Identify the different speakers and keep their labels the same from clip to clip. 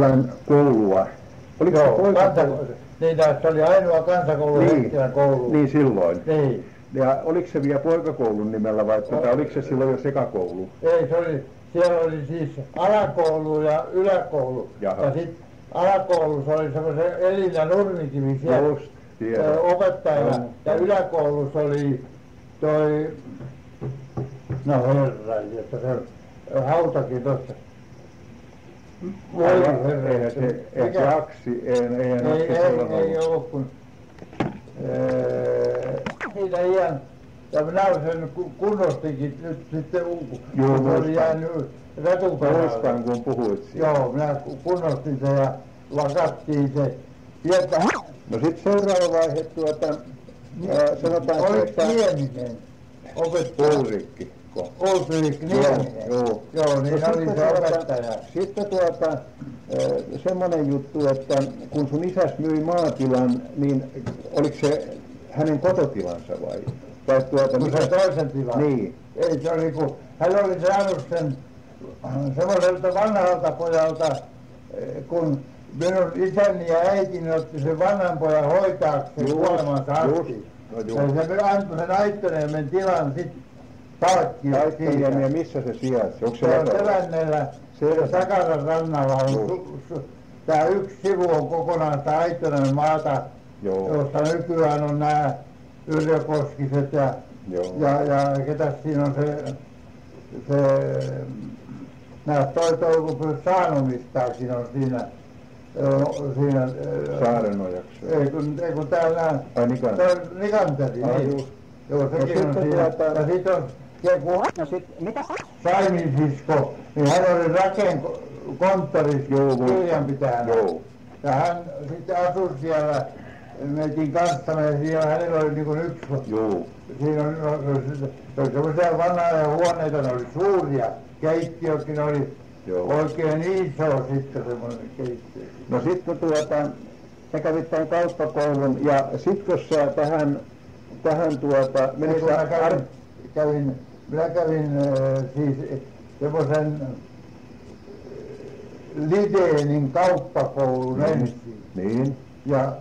Speaker 1: Lehtilän koulua. Oliko se poikakoulu?
Speaker 2: Niin, se oli ainoa kansakoulu Lehtilän koulu.
Speaker 1: Niin silloin.
Speaker 2: Niin.
Speaker 1: Ja oliko se vielä poikakoulun nimellä vai oliko se silloin jo sekakoulu?
Speaker 2: Ei, siellä oli siis alakoulu ja yläkoulu.
Speaker 1: Jaha.
Speaker 2: Ja sitten alakoulussa oli semmoisen Elina Nurmikivi siellä opettajana. Ja yläkoulussa oli toi, no herra, että se Hautakin tuossa. Voi herra.
Speaker 1: Ei se Aksi,
Speaker 2: ei ollut kun siinä ihan, ja minä sen kunnostinkin nyt sitten, kun se oli jäänyt retuperälle.
Speaker 1: Muistan, kun puhuit siitä.
Speaker 2: Joo, minä kunnostin sen ja lakattiin se.
Speaker 1: No sitten seuraava vaihe sanotaan
Speaker 2: se, että Nieminen opettaja. Ulrikki Nieminen. Joo, niin no oli se opettaja.
Speaker 1: Sitten semmoinen juttu, että kun sun isäs myi maatilan, niin oliko se hänen kototilansa vai?
Speaker 2: Se toisen tilan.
Speaker 1: Niin.
Speaker 2: Ei se oli, kun hän oli saanut sen semmoiselta vanhalta pojalta, kun minun isäni ja äitini otti sen vanhan pojan hoitaakseen kuolemansa asti. Ja se antoi sen Aittoniemen tilan sitten palkkioksi siitä.
Speaker 1: Ja missä se sijaitsi? Onko
Speaker 2: se on Tevänneellä, Sakaran rannalla on, tämä yksi sivu on kokonaan sitä Aittoniemen maata, josta nykyään on nämä Yrjökoskiset ja ketäs siinä on nämä toi Toukupyys Saanomistaakin on siinä
Speaker 1: Saarenojaksi.
Speaker 2: Ei kun täällä Nikanteri. Joo, sekin on siinä. Ja sit on Saimin sisko, niin hän oli konttorissa kirjanpitäjänä. Ja hän sitten asui siellä meidän kanssamme ja siellä hänellä oli niin kuin yksi. Siinä oli semmoisia vanhoja huoneita, ne oli suuria. Keittiökin oli oikein iso sitten semmoinen keittiö.
Speaker 1: No sitten sä kävit tämän kauppakoulun ja sit kun sä tähän
Speaker 2: minä kävin siis semmoisen Lidénin kauppakoulun ensin.
Speaker 1: Niin.
Speaker 2: Ja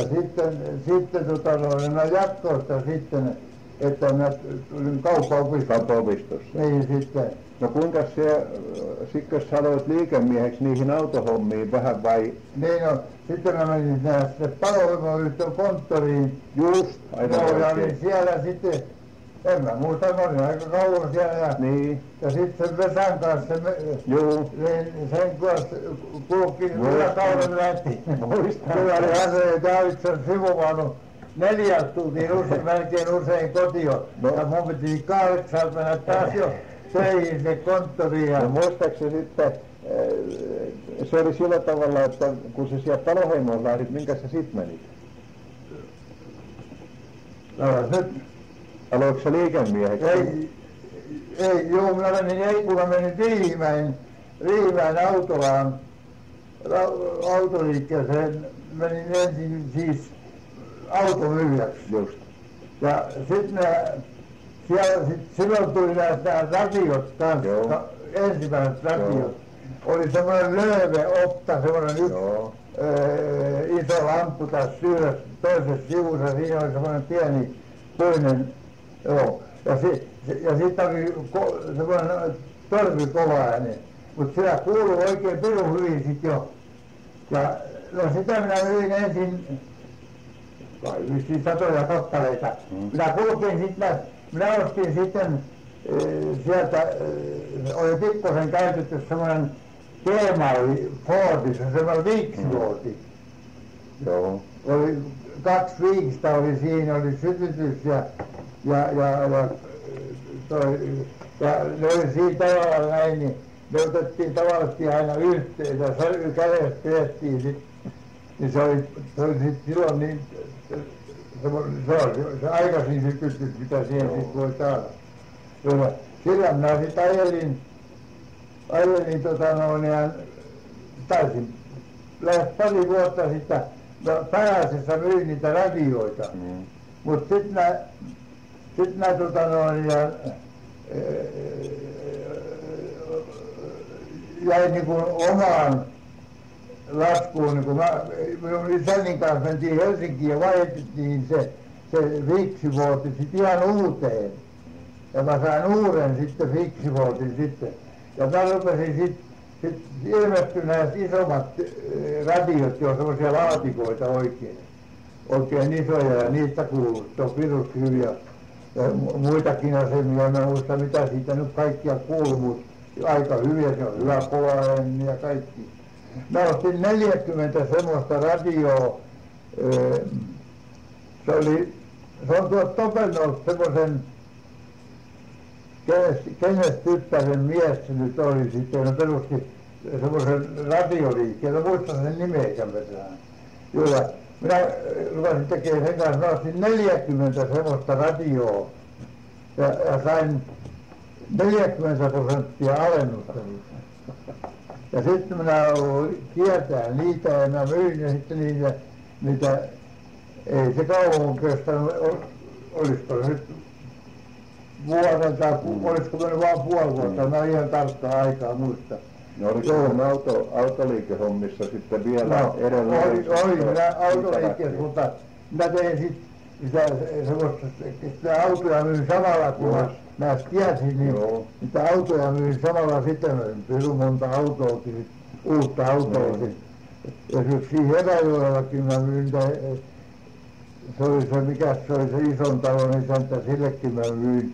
Speaker 2: sitten mä jatkoin sitä sitten, että mä tulin kauppaopistossa. Niin sitten.
Speaker 1: No kuinka sitten sä aloit liikemieheksi niihin autohommiin vähän vai?
Speaker 2: Niin no, sitten mä menin sinne palovoimayhtiön konttoriin.
Speaker 1: Just, aivan
Speaker 2: ja niin siellä sitten, en mä muista, mä olin aika kauan siellä ja sitten sen Vesan kanssa, niin sen kanssa kulki yläkauden lähti. Kyllä oli Hansen Davidson sivuvaunu 4 tuntia melkein usein kotiin. Ja mun piti 8 mennä taas jo töihin se konttoriin.
Speaker 1: Ja muistaakseni sitten, se oli sillä tavalla, että kun sä siellä Paloheimoon lähdit, minkä sä sit menit? Aloitko sä liikemieheksi?
Speaker 2: Ei, kun mä menin Riihimäen autoliikkeeseen, menin ensin siis automyyjäksi.
Speaker 1: Just.
Speaker 2: Ja sitten silloin tuli nämä radiot kanssa, ensimmäiset radiot. Oli semmoinen lööveotta, semmoinen iso lamppu tässä toisessa sivussa, siinä oli semmoinen pieni toinen, ja sitten oli semmoinen torvi kova ääni, mutta siellä kuului oikein pirun hyvin sitten jo. Ja no sitä minä myin ensin, vai vissiin satoja kappaleita. Minä kulkin sitten, minä ostin sitten sieltä, oli pikkusen käytetty semmoinen T-malli Fordissa, semmoinen Viiksiluoti. Oli 2 viikistä oli siinä, oli sytytys ja ne oli siinä tavalla näin, niin me otettiin tavallisesti aina yhteen ja kädestä pidettiin sitten, niin se oli sitten silloin niin, se aikaisin sytytys, mitä siihen sitten voi saada. Sillä minä sitten ajelin ja taisin lähes pari vuotta sitten Pääasiassa myin niitä radioita, mutta sitten mä jäin niin kuin omaan laskuun, niin kun minun isänin kanssa mentiin Helsinkiin ja vaihdettiin se fiksivoltti sitten ihan uuteen. Ja mä sain uuden sitten fiksivoltin sitten. Ja mä rupesin sitten ilmestyi näistä isommat radiot, jo semmoisia laatikoita oikein isoja, ja niistä kuuluu, se on pirus hyviä. Ja muitakin asemia, mä en muista mitä siitä nyt kaikkia kuuluu, mutta aika hyviä, se on hyvä kova ja kaikki. Mä ostin 40 semmoista radioa, se on tuolta Topennolta semmoisen, kenes tyttären mies se nyt oli sitten, ne perusti semmoisen radioliikkeen, mä muistan sen nimeäkään vetään. Joo, minä rupesin tekemään sen kanssa, mä ostin 40 semmoista radioa ja sain 40% alennusta niitä. Ja sitten minä kiertäin niitä ja mä myin ja sitten niitä ei se kauan kestänyt, olisiko se nyt vuoden tai olisiko mennyt vaan puoli vuotta, mä en ihan tarkkaa aikaa muista.
Speaker 1: No oliko sun autoliikehommissa sitten vielä edelleen?
Speaker 2: Oli minä autoliikkeessä, mutta minä tein sitten sitä autoja myin samalla, kun mä kiersin, niin niitä autoja myin samalla sitten, pirun monta autoakin, uutta autoa. Esimerkiksi Eräjoellakin mä myin, se oli se, mikä se oli se ison talon isäntä, sillekin mä myin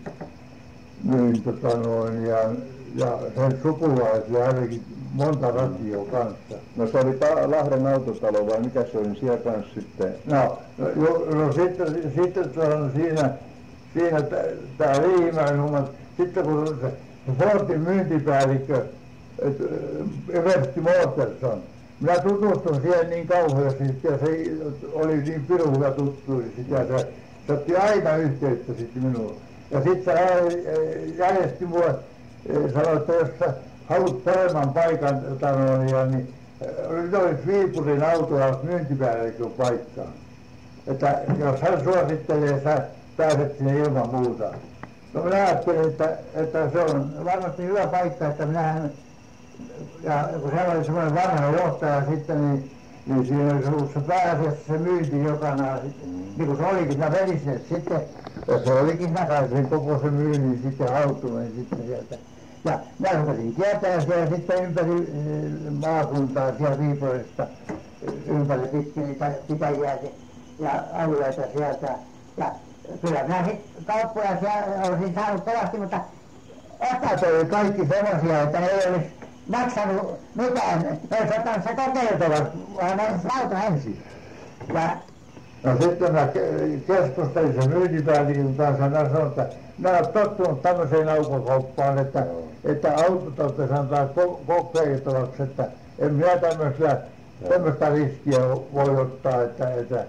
Speaker 2: ja sen sukulaisille ainakin monta radioa kanssa.
Speaker 1: No se oli Lahden autotalo vai mikä se oli siellä kanssa sitten?
Speaker 2: No sitten siinä tämä Riihimäen homma, sitten kun se Fordin myyntipäällikkö Eversti Mortenson, minä tutustun siihen niin kauheasti ja se oli niin pirun hyvä tuttu ja se otti aina yhteyttä sitten minulle. Ja sitten se järjesti mulle, sanoi, että jos sä haluat paremman paikan, niin nyt olisi Viipurin autolla myyntipäällikön paikkaan. Että jos hän suosittelee, sä pääset sinne ilman muuta. No minä ajattelin, että se on varmasti hyvä paikka, että minähän, ja kun siellä oli semmoinen vanha johtaja sitten, niin siinä olisi ollut se pääasiassa se myynti jokana, niin kuin se olikin, mä menin sinne sitten, ja se olikin, mä sain sen koko se myynnin sitten haltuun sitten sieltä. Ja mä rupesin kiertämään siellä sitten ympäri maakuntaa siellä Viipurista, ympäri pitkin niitä pitäjiä ja alueita sieltä. Ja kyllä minä sitten kauppoja siellä olisin saanut kovasti, mutta ostat oli kaikki semmoisia, että ne ei olisi maksanut mitään, ne olisi ottanut se kokeiltavasti, vaan ne olisi lauta ensin. No sitten mä keskustelin sen myyntipäällikön kanssa ja mä sanoin, että mä olen tottunut tämmöiseen aukokauppaan, että autot ottaisi antaa kokeiltavaksi, että en minä tämmöistä riskiä voi ottaa, että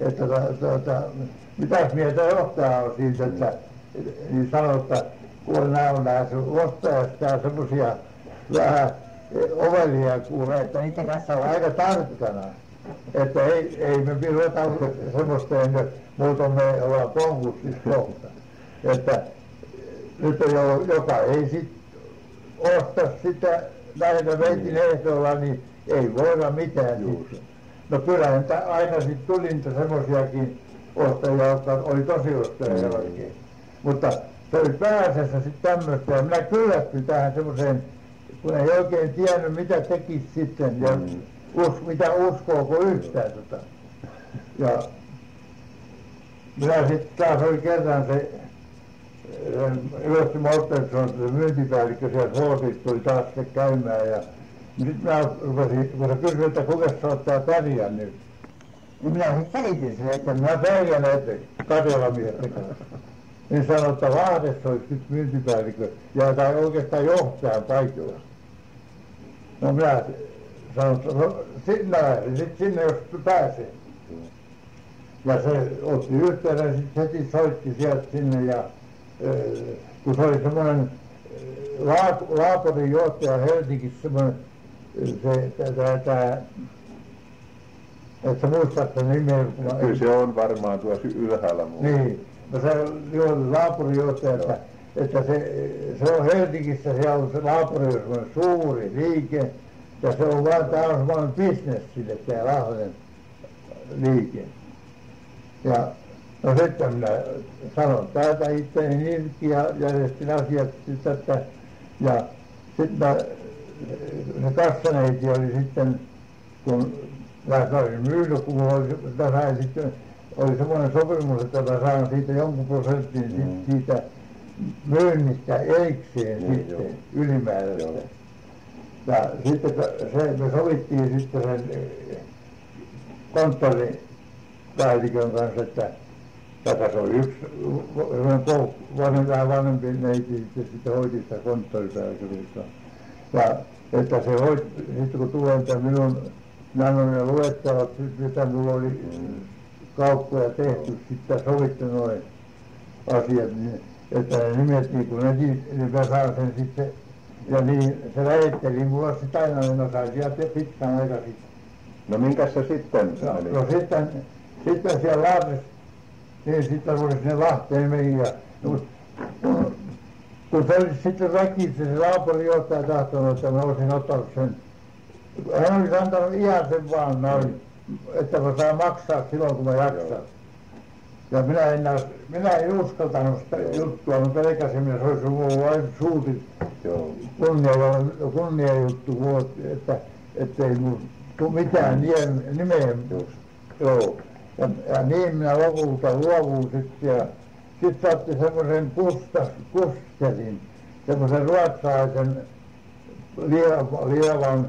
Speaker 2: mitäs mieltä johtaja on siitä, että niin sanoi, että kun nämä ostajat täällä semmoisia vähän ovelia kuulee, että niiden kanssa on aika tarkkana. Että ei me ruveta semmoista ennen, muuten me ollaan konkurssissa kohta. Että nyt on joka ei sit osta sitä näitä veitin ehdolla, niin ei voida mitään sitten. No kyllähän aina sitten tuli niitä semmoisiakin ostajia, jotka oli tosi ostajia oikein. Mutta se oli pääasiassa sitten tämmöistä ja minä kyllästyin tähän semmoiseen, kun ei oikein tiennyt mitä tekisi sitten ja mitä uskooko yhtään Ja minä sitten taas oli kerran se Eversti Mortenson, se myyntipäällikkö siellä Fordissa tuli taas se käymään ja sitten minä rupesin, kun se kysyi, että kuinka sä oot tää pärjännyt. Niin minä sitten selitin sen, että minä pärjän Karjala-miesten kanssa. Niin sanoi, että Lahdessa olisi nyt myyntipäällikkö tai oikeastaan johtajan paikalla. No minä sanoin, että no, sinne jos pääsee. Ja se otti yhteyden, sitten heti soitti sieltä sinne ja kun se oli semmoinen Laaporin johtaja Helsingissä semmoinen, että muistat sen nimen.
Speaker 1: Kyllä se on varmaan tuossa ylhäällä muuta.
Speaker 2: Niin, no se oli Laaporin johtaja, että se on Helsingissä, siellä on se Laapori on semmoinen suuri liike Ja se on vaan, tämä on semmoinen bisnes sille, tämä Lahden liike. Ja no sitten minä sanon täältä itseäni irti ja järjestin asiat sitten, ja sitten se kassaneiti oli sitten, kun mä sain myydä, kun oli semmoinen sopimus, että mä saan siitä jonkun prosentin siitä myynnistä erikseen sitten ylimääräistä. Ja sitten me sovittiin sitten sen konttoripäällikön kanssa, että tässä oli yksi vähän vanhempi neiti sitten hoiti sitä konttoripäällikköä. Ja että se hoiti, sitten kun tulee minun, minä annoin ne luettavat, mitä minulla oli kauppoja tehty, sitten sovittu noin asiat, niin, että ne nimet niin kuin niin mä saan sen sitten, ja niin se lähetteli mulla sitä aina, niin mä sain sieltä pitkän aika sitten.
Speaker 1: No minkäs se sitten oli?
Speaker 2: No sitten siellä Lahdessa, niin sitten oli sinne Lahteen meni, ja kun se oli sitten väkisin, se naapurijohtaja tahtonut, että mä olisin ottanut sen, hän olisi antanut ihan sen vaan noin, että mä saan maksaa silloin kun mä jaksan. Ja minä en uskaltanut sitä juttua, mä pelkäsin, että se olisi ollut vain suutit kunnia juttu, että ettei mun tule mitään nimeä. Joo. Ja niin minä lopulta luovuin sitten, ja sitten saatti semmoisen Kustelin, semmoisen ruotsalaisen lievan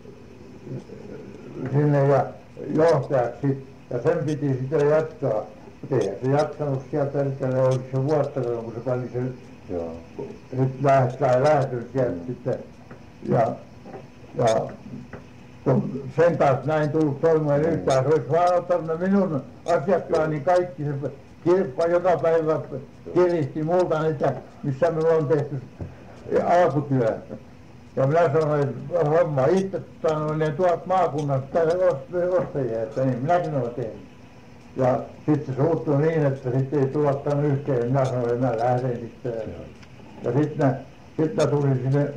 Speaker 2: sinne ja johtajaksi, ja sen piti sitten jatkaa. Mutta eihän se jatkanut sieltä, että ne olisi se vuotta, kun se pani sen lähdön sieltä sitten. Ja kun sen kanssa näin tullut toimeen yhtään, se olisi vaan ottanut minun asiakkaani kaikki se kirppa joka päivä kiristi multa niitä, missä minulla on tehty alkutyö. Ja minä sanoin, että homma itse sanoin, ne tuot maakunnasta ostajia, että niin minäkin olen tehnyt. Ja sitten se suuttui niin, että sitten ei tuottanut yhteen. Minä sanoin, että mä lähden sitten. Ja sitten tulin sinne,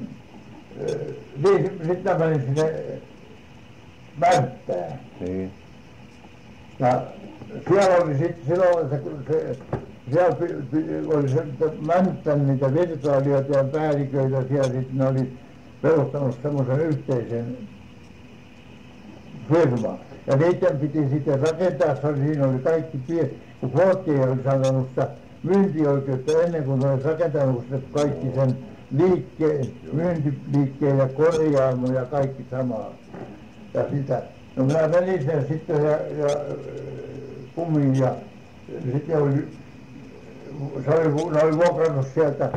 Speaker 2: sitten menin sinne Mänttään.
Speaker 1: Niin.
Speaker 2: Ja siellä oli sitten silloin, siellä oli se Mänttän niitä virkailijoita ja päälliköitä siellä sitten ne oli perustanut semmoisen yhteisen firman. Ja niiden piti sitten rakentaa, siinä oli kaikki kun Fortia oli sanonut sitä myyntioikeutta ennen kuin ne olisi rakentanut kaikki sen myyntiliikkeen ja korjaamon ja kaikki samaa. Ja sitä, no minä menin sen sitten ja kummiin ja sitten se oli vuokrannut sieltä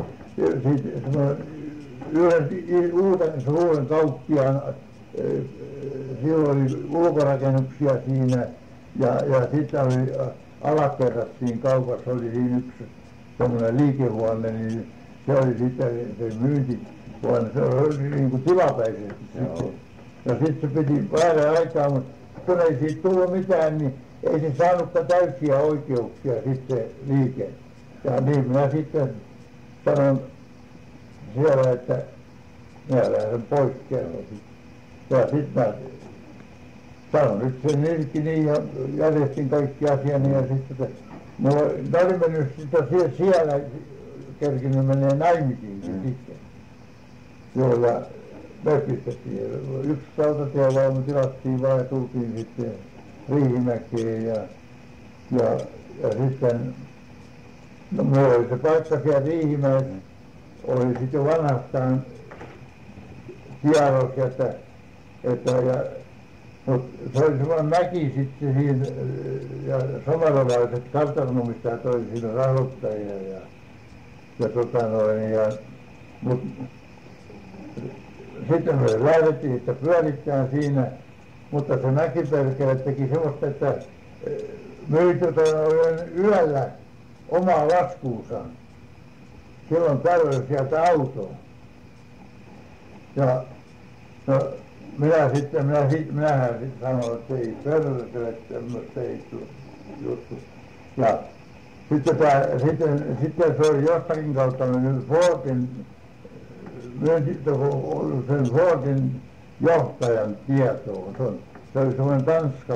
Speaker 2: yhden uuden kauppiaan, siellä oli ulkorakennuksia siinä ja sitten oli alakerrat siinä kaupassa, oli siinä yksi semmoinen liikehuone, niin se oli sitten se myyntihuone, se oli niin kuin tilapäisesti sitten. Ja sitten se piti väärän aikaa, mutta kun ei siitä tullut mitään, niin ei se saanutkaan täysiä oikeuksia sitten liike. Ja niin minä sitten sanon siellä, että minä lähden pois kerran. Ja sitten mä sanon nyt sen irti niin ja järjestin kaikki asiani ja sitten mulla oli mennyt sitten siellä kerkinyt menee naimisiinkin sitten. Joo, ja me pistettiin. Yksi rautatievaunu tilattiin vaan ja tultiin sitten Riihimäkeen ja sitten no mulla oli se paikka siellä Riihimäessä, oli sitten jo vanhastaan tiedossa, mutta se oli semmoinen mäki sitten siinä ja somerolaiset kartanomistajat oli siinä rahoittajia mutta sitten me lähdettiin sitä pyörittämään siinä, mutta se mäkiperkele teki semmoista, että myyty yöllä omaa laskuunsa. Silloin tällöin sieltä autoa. Ja no, minähän sitten sanoin, että ei perkele tämmöistä ei juttu. Ja sitten se oli jostakin kautta mennyt Fordin sen Fordin johtajan tietoon. Se oli semmoinen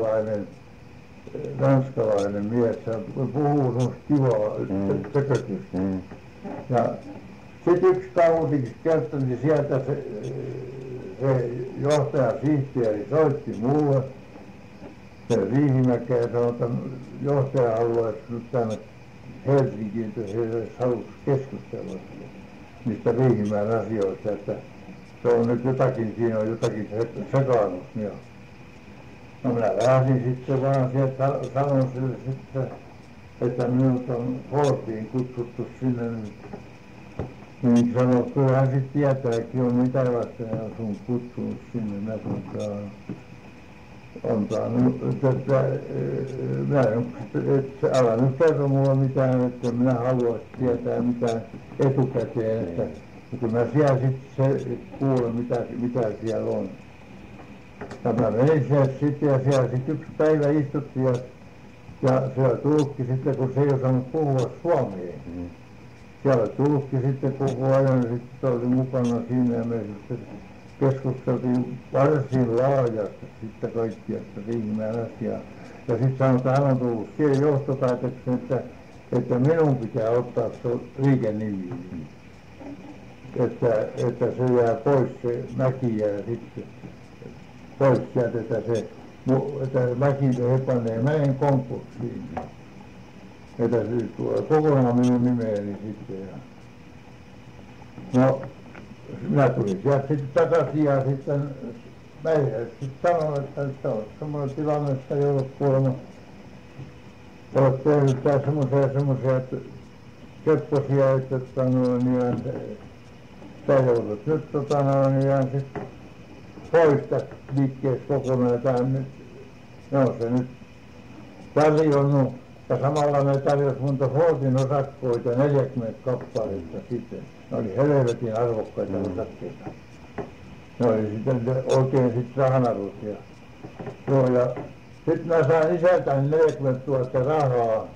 Speaker 2: tanskalainen mies, se puhuu semmoista kivaa tökötystä. Ja sitten yksi kautiksi kertoi, niin sieltä se johtajan sihteeri soitti mulle, se Riihimäkeä, ja sanoi, että johtaja haluaisi nyt tänne Helsinkiin, että he halusi keskustella niistä Riihimäen asioista, että se on nyt jotakin, siinä on jotakin sekaannus. No minä lähdin sitten vaan sieltä, sanoin sille sitten, että minut on Fortiin kutsuttu sinne nyt. Niin sanoi, että kyllä hän sitten tietääkin on mitä varten hän on sun kutsunut sinne. Mä sanoin, antaa nyt, että älä nyt kerro mulle mitään, että minä haluaisin tietää mitään etukäteen, että mä siellä sitten kuulen mitä siellä on. Ja mä menin sieltä sitten ja siellä sitten yksi päivä istuttiin ja siellä tulkki sitten, kun se ei osannut puhua suomea. Siellä tulkki sitten koko ajan, sitten oli mukana siinä ja me sitten keskusteltiin varsin laajasti sitten kaikkiasta Riihimäen asiaa. Ja sitten sanoi, että hän on tullut siihen johtopäätökseen, että minun pitää ottaa se liikennimi. Että se jää pois se mäki ja sitten pois sieltä, että mäki he panee mäen konkurssiin. Että se tulee kokonaan minun nimeeni sitten. No, minä tulin sieltä sitten takaisin ja sitten mä sitten sanoin, että se on semmoinen tilanne, että joudut kuulemma, olet tehnyt tää semmoisia kepposia, että sä joudut nyt jään sitten pois tästä liikkeestä kokonaan. No se nyt tarjonnut. Ja samalla ne tarjosi monta Fortin osakkoita, 40 kappaletta sitten. Ne oli helvetin arvokkaita osakkeita. Ne oli sitten oikein sitten rahanarvot. Joo, ja sitten mä sain isältäni 40 000 rahaa.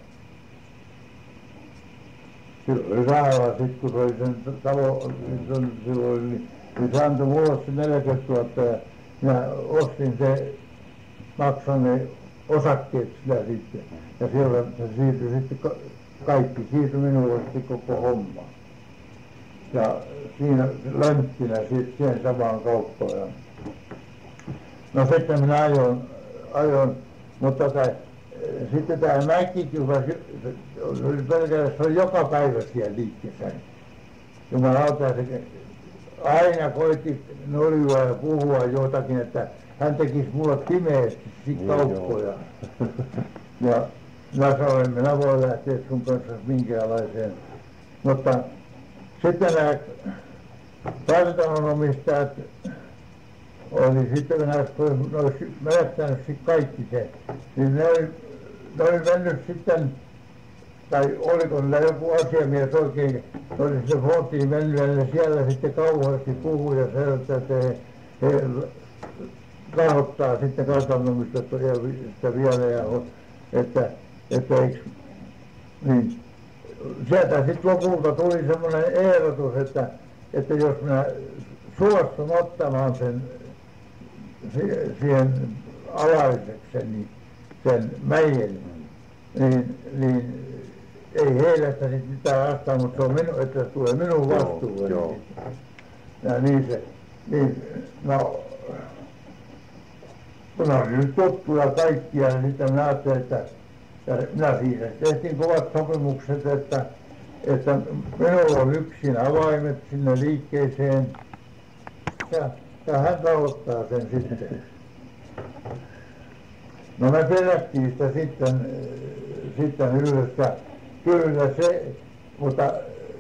Speaker 2: Silloin oli rahaa sitten, kun se oli sen talo, niin se antoi mulle se 40 000 ja minä ostin se, maksoin ne osakkeet sillä sitten. Ja siellä se siirtyi sitten, kaikki siirtyi minulle sitten koko homma. Ja siinä lämpinä sitten siihen samaan kauppaan. No sitten minä ajoin mutta sitten tämä mäkikyvä, se oli pelkästään, se oli joka päivä siellä liikkeessä. Jumalauta, se aina koitti noljua ja puhua jotakin, että hän tekisi mulle pimeästi sitten kauppoja. Ja mä sanoin, minä voin lähteä sun kanssa minkäänlaiseen. Mutta sitten nämä kartanonomistajat oli sitten, kun ne olisi menettänyt sitten kaikki se, niin ne oli mennyt sitten, tai oliko niillä joku asiamies oikein, ne oli sitten Fortiin mennyt ja ne siellä sitten kauheasti puhui ja se, että he rahoittaa sitten kartanomistajat vielä ja että eikö, niin sieltä sitten lopulta tuli semmoinen ehdotus, että jos minä suostun ottamaan sen siihen alaisekseni sen mäen, niin ei heille sitä mitään vastaa, mutta se on että se tulee minun vastuulleni. Ja no, kun on nyt tuttuja kaikkia, niin sitten minä ajattelin, että ja minä siinä tehtiin kovat sopimukset, että minulla on yksin avaimet sinne liikkeeseen ja hän tavoittaa sen sitten. No me pelättiin sitä sitten yhdessä. Kyllä se, mutta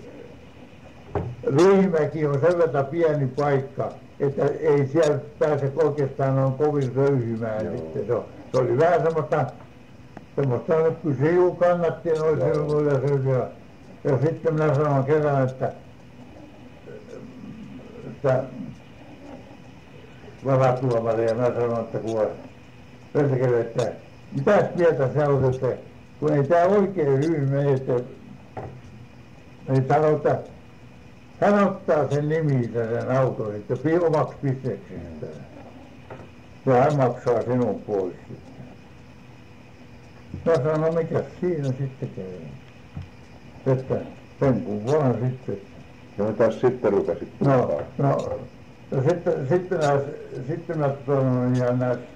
Speaker 2: Riihimäki on sen verran pieni paikka, että ei siellä pääse oikeastaan on kovin röyhymään sitten. Se oli vähän semmoista, kun se juu kannatti noin silloin ja sitten minä sanon kerran, että varatuomari ja mä sanon, että perkele, että mitäs mieltä sä olet, että kun ei tää oikein hyvin mene, että niin sanoo, että hän ottaa sen niminsä sen auton sitten omaksi bisneksestä. ja hän maksaa sinun pois sitten. Mä sanoin, no mikäs siinä sitten käy. Että sen kun vaan sitten.
Speaker 1: Ja mitäs sitten rupesit
Speaker 2: No,
Speaker 1: puhumaan?
Speaker 2: no sitten mä sanoin ja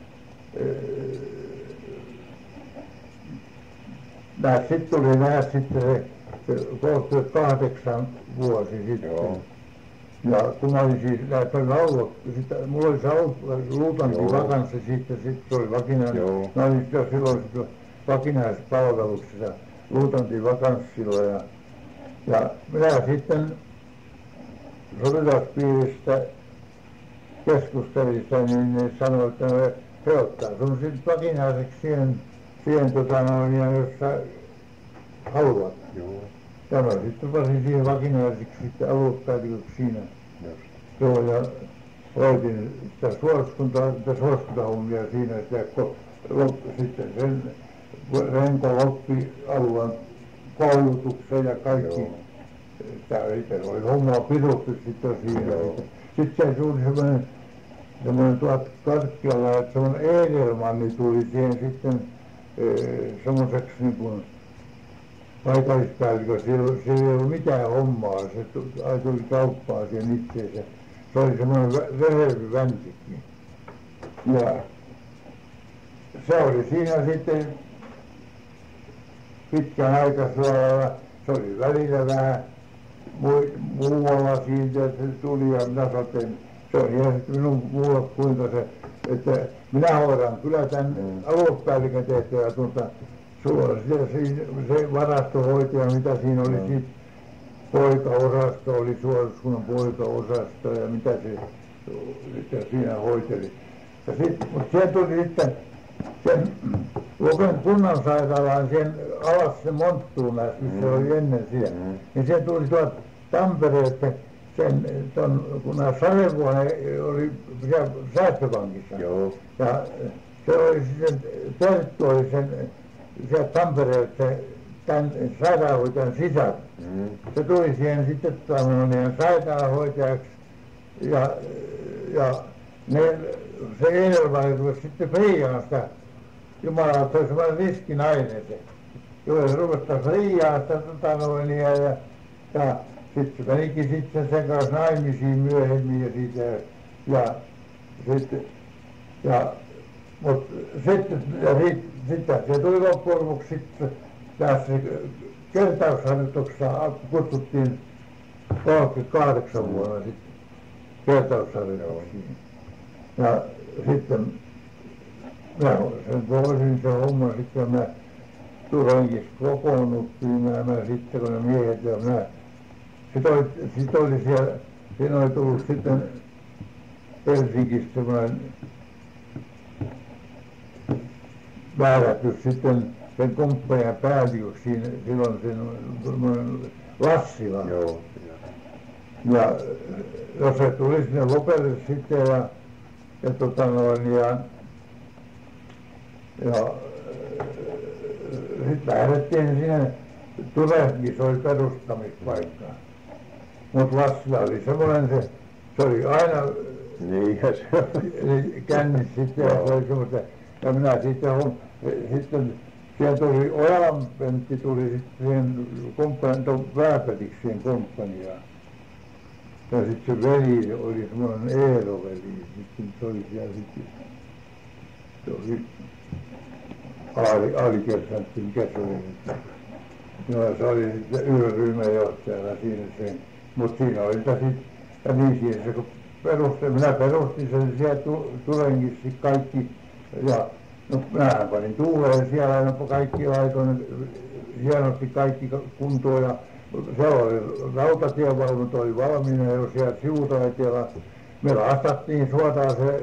Speaker 2: sitten tuli sitten se 38 vuosi sitten.
Speaker 1: Joo.
Speaker 2: Ja kun mä olin siis mulla oli se luutankin vakanssi sitten oli vakinainen.
Speaker 1: Joo.
Speaker 2: Mä olin silloin vakinaisessa palveluksessa luutankin vakanssilla ja minä sitten sotilaspiiristä keskustelin sitä, niin ne sanoi, että he ottaa sun sitten vakinaiseksi siihen ja jos sä haluat.
Speaker 1: Joo.
Speaker 2: Ja mä sitten rupesin siihen vakinaiseksi sitten aluepäälliköksi siinä.
Speaker 1: Just.
Speaker 2: Joo, ja hoitin sitä suoskuntahommia siinä, sitten sen Renko loppi alueen koulutuksen ja kaikki.
Speaker 1: Joo.
Speaker 2: Tämä oli hommaa piduttu sitten siinä.
Speaker 1: Joo.
Speaker 2: Sitten se tuli semmoinen Karkkiala, että semmoinen Edelmanni tuli siihen sitten semmoiseksi niin kuin paikallispäällikö, sillä ei ollut mitään hommaa, se tuli kauppaan siihen itseensä. Se oli semmoinen rehevy väntikki. Ja se oli siinä sitten pitkän aikaa suoralla, se oli välillä vähän muualla siitä, että se tuli ja minä sanoin, se on ihan sitten minun mulle kuinka se, että minä hoidan kyllä tämän aluepäällikön tehtävä sulla on se varastohoitaja, mitä siinä oli sitten poikaosasto, oli suojeluskunnan poikaosasto ja mitä se siinä hoiteli. Mutta siellä tuli sitten sen Lopen kunnansairaalaan sen alas se monttuun missä se oli ennen siellä. Niin se tuli tuolta Tampereelta kun Sarevuone oli siellä säästöpankissa.
Speaker 1: Joo.
Speaker 2: Ja se oli sitten, Terttu oli sen sieltä Tampereelta tämän sairaanhoitajan sisar. Se tuli siihen sitten sairaanhoitajaksi ja se Edelman rupesi sitten Friiaan sitä Jumalaa, että se oli semmoinen riskinainen se. Joo, se rupesi Friiaan sitä ja sitten se menikin sitten sen kanssa naimisiin myöhemmin ja siitä mutta sitten se tuli loppujen lopuksi sitten tässä kertausharjoituksessa kutsuttiin 38 vuonna sitten kertausharjoituksiin. Ja sitten minä sen voisin se homma sitten ja me Turenkin kokoonnuttiin mä sitten kun ne miehet ja minä sitten oli siellä, siinä oli tullut sitten Helsingistä semmoinen määrätys sitten sen komppanian päälliköksi silloin sen Lassila.
Speaker 1: Joo.
Speaker 2: Ja jos se tuli sinne Lopelle sitten ja sitten lähdettiin sinne Turenkin, se oli perustamispaikka. Mutta Lassila oli semmoinen se oli aina
Speaker 1: Niinhän se oli.
Speaker 2: kännis sitten ja se oli semmoista. Ja minä sitten siellä tuli Ojalan Pentti tuli sitten siihen Vääpeliksi siihen komppaniaan. Ja sitten se veli oli semmoinen Eero-veli, sitten se oli siellä sitten, se oli alikersantti, mikä se oli nyt. No se oli sitten yöryhmäjohtajana siinä se, mutta siinä oli sitten, ja niin siinä se kun minä perustin sen siellä Turengissä kaikki, ja no minähän panin tuuleen siellä ja kaikki laitoin hienosti kaikki kuntoon ja siellä oli rautatievaunut oli valmiina jo siellä sivutaiteella. Me lastattiin suoraan se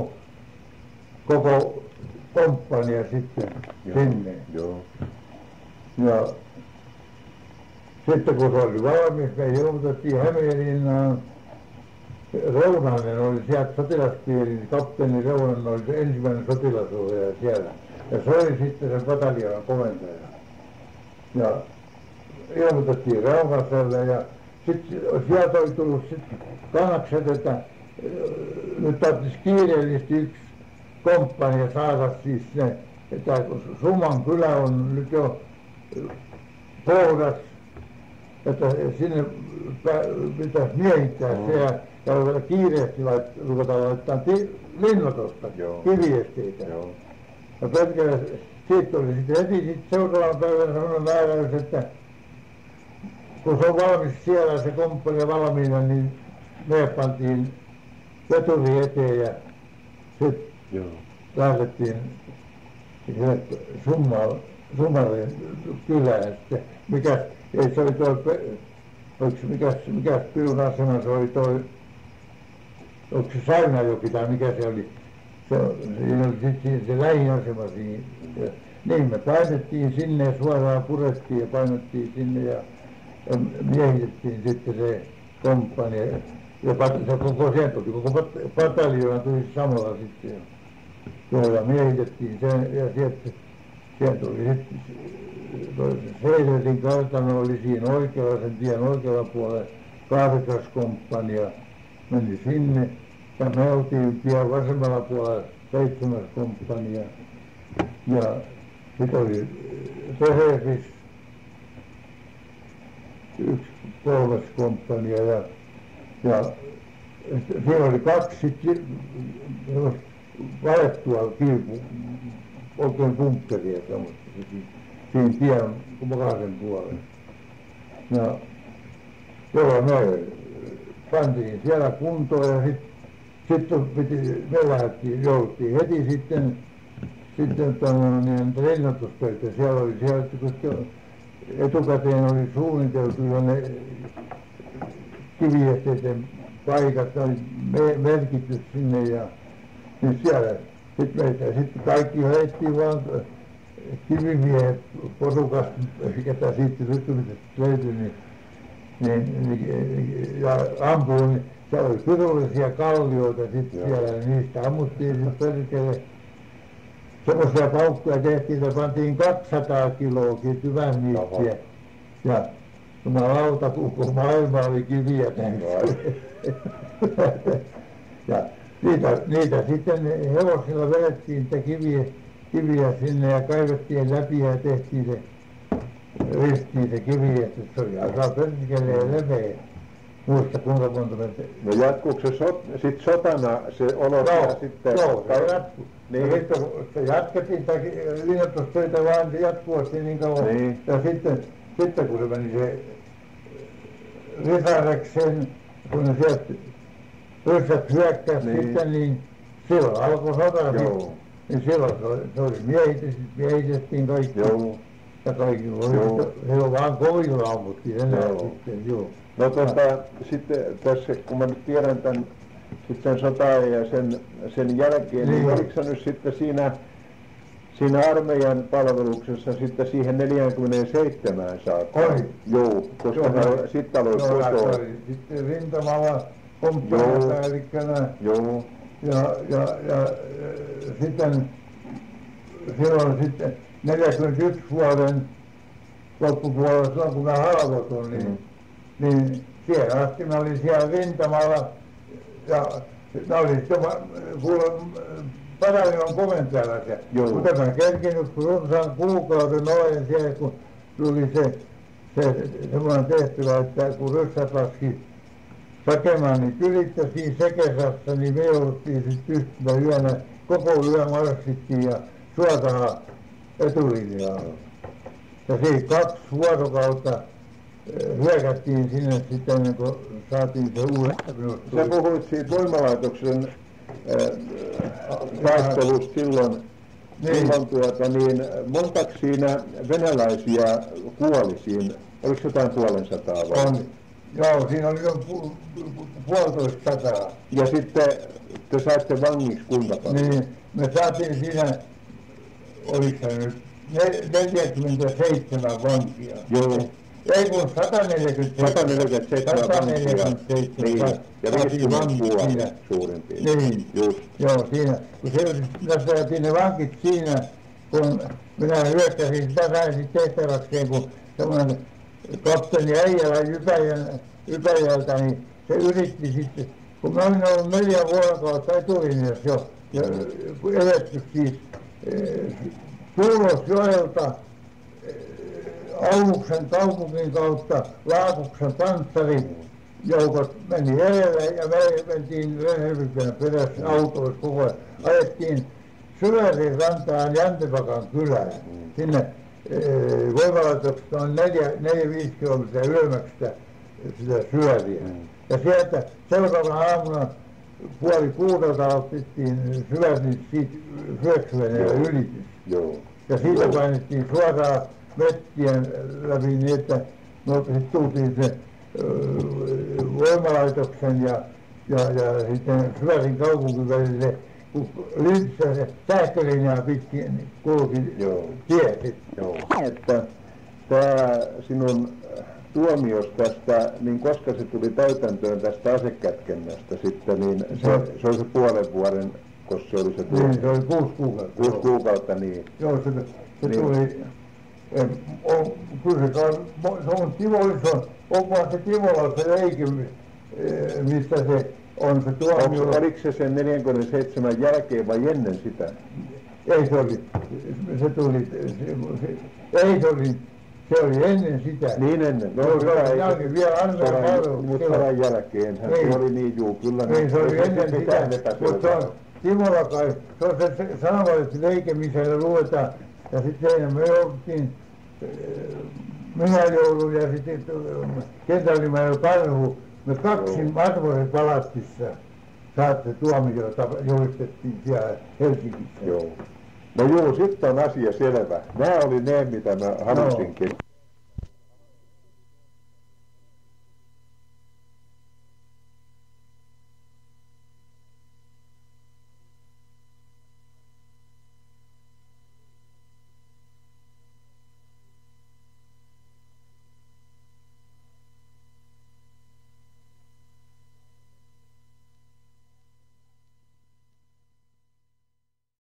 Speaker 2: koko komppania sitten sinne.
Speaker 1: Joo.
Speaker 2: Ja sitten kun se oli valmis, me ilmoitettiin Hämeenlinnaan. Reunanen oli sieltä sotilaspiirin, kapteeni Reunanen oli se ensimmäinen sotilasohjaaja siellä. Ja se oli sitten sen pataljoonan komentaja. Ja ilmoitettiin Raunaselle ja sitten sieltä oli tullut sitten kannakset, että nyt tarvitsisi kiireellisesti komppania saada siis ne, että kun Suman kylä on nyt jo puhdas, että sinne pitäisi miehittää se ja kiireesti ruveta laittamaan linnoitusta, kiviesteitä. Ja perkele, siitä oli sitten heti seuraavan päivänä sellainen määräys, että kun se on valmis siellä se komppania valmiina, niin me pantiin veturi eteen ja sitten lähdettiin Summalle kylään sitten. Ei se oli mikäs Pirun asema se oli onko se Saunajoki tai mikä se oli? Siinä oli sitten se lähiasema siinä. Ja niin me painettiin sinne ja suoraan purettiin ja painettiin sinne ja miehitettiin sitten se komppania. Ja se koko pataljoona tuli samalla sitten. Joo, ja miehitettiin sen ja sieltä tuli sitten Seideltin kartano oli siinä oikealla, sen tien oikealla puolella, 8. komppania meni sinne ja me oltiin tien vasemmalla puolella 7. komppania ja sitten oli Teheris 1. 3. komppania ja siellä oli 2 valettua oikein bunkkeria semmoista siinä tien vakaisen puolella. Ja joo, me pantiin siellä kuntoon ja sitten jouduttiin heti sitten linnoitustöitä. Siellä oli kun etukäteen oli suunniteltu jo ne kiviesteiden paikat, oli merkitty sinne ja niin siellä sitten kaikki heittiin vaan kivimiehet porukasta, ketä siitä syttymisestä löytyi, ja ampui, niin siellä oli pirullisia kallioita sitten siellä, ja niistä ammuttiin sitten perkele. Semmoisia paukkuja tehtiin, että pantiin 200 kiloakin tyvänniittiä, ja jumalauta, koko maailma oli kiviä täynnä. Ja niitä sitten hevosilla vedettiin niitä kiviä sinne ja kaivettiin läpi ja tehtiin se ristiin se kivi, että se oli aika perskeleen leveä. Muista kuinka monta metriä.
Speaker 1: No jatkuuko se sitten sotana se olo sitten?
Speaker 2: Joo, se jatkuu. Niin. Sitten jatkettiin linnoitustöitä vaan jatkuvasti niin kauan. Niin. Ja sitten kun se meni se Risareksen, kun ne sieltä ryssät hyökkäsi sitten, niin silloin alkoi sota. Niin silloin se oli miehitettiin kaikki. Joo. Ja kaikki oli vaan kovilla ammuttiin enää sitten, joo.
Speaker 1: No sitten tässä, kun mä nyt tiedän tämän sitten sotaan ja sen jälkeen, niin oliko se nyt sitten siinä armeijan palveluksessa sitten siihen 47 saakka?
Speaker 2: Oli.
Speaker 1: Joo, koska sitten aloin kotoa.
Speaker 2: Sitten rintamalla komppaniapäällikkönä.
Speaker 1: Joo.
Speaker 2: Ja sitten silloin sitten 41 vuoden loppupuolella, kun mä halvotun, niin siellä asti mä olin siellä rintamalla ja mä olin sitten pataljonan komentajalla siellä. Mutta mä kerkinyt runsaan kuukauden olen siellä, kun tuli se semmoinen tehtävä, että kun ryssät laski sakemaan, niin ylittäisiin Sekesassa, niin me jouduttiin sitten pystyä yönä, koko yön marssittiin ja suotaan etulinjaa. Ja siinä 2 vuorokautta hyökättiin sinne sitten ennen kuin saatiin se uudestaan.
Speaker 1: Sä puhuit siitä voimalaitoksen taistelusta silloin, niin montako siinä venäläisiä kuoli siinä? Oliko jotain 500 vai?
Speaker 2: Joo, siinä oli jo 150.
Speaker 1: Ja sitten te saitte vangiksi kuinka paljon?
Speaker 2: Niin, me saatiin siinä, oliko se nyt 47 vankia.
Speaker 1: Joo.
Speaker 2: Ei kun 147
Speaker 1: vankia. Niin, ja 50 vuotta suurin piirtein.
Speaker 2: Niin,
Speaker 1: just.
Speaker 2: Joo, siinä. Kun me saatiin ne vankit siinä, kun minä hyökkäsin sitä sain sitten tehtäväkseen, kun semmoinen kapteeni Äijälä Ypäjältä, niin se yritti sitten, kun mä olin ollut 4 vuorokautta etulinjassa jo, ja eletty siis Tuulosjoelta Auluksen kaupungin kautta Laakuksen panssarijoukot meni edelle ja me mentiin reservikönä perässä autoissa koko ajan. Ajettiin Syvärin rantaan Jäntepakan kylään. Sinne voimalaitoksesta on 4-5 kilometriä ylemmäksi sitä Syväriä. Ja sieltä seuraavana aamuna 5:30 otettiin Syvärin syöksyveneellä ylitys. Ja siitä painettiin suoraan mettien läpi niin, että sitten tultiin se voimalaitoksen ja sitten Syvärin kaupungin välille, kun Lintsä se sähkölinjaa pitkin kulki tie sitten.
Speaker 1: Että tämä sinun tuomios tästä, niin koska se tuli täytäntöön tästä asekätkennästä sitten, niin se oli se puolen vuoden, koska se oli se tuomio.
Speaker 2: Niin, se oli 6 kuukautta.
Speaker 1: 6 kuukautta, niin.
Speaker 2: Joo, se niin. Tuli, kyllä se on Tivolissa, onkohan se Tivolalla se leiki, mistä se on se tuomio.
Speaker 1: Oliko se sen 47 jälkeen vai ennen sitä?
Speaker 2: Ei se oli, se oli ennen sitä.
Speaker 1: Niin ennen.
Speaker 2: No, se vielä armeijan palvelus.
Speaker 1: Mutta sodan jälkeen se oli niin, juu, kyllä.
Speaker 2: Niin, se oli ennen sitä, mutta se on Timolla kai, se on se sanomalehti leike, missä ne luetaan. Ja sitten siinä me jouduttiin, minä joudun ja sitten kentälimäinen Karhu, me 2 arvoiset Palattissa saatte tuomiota, julistettiin siellä Helsingissä.
Speaker 1: Joo. No juu, sitten on asia selvä. Nämä oli ne, mitä mä halusinkin.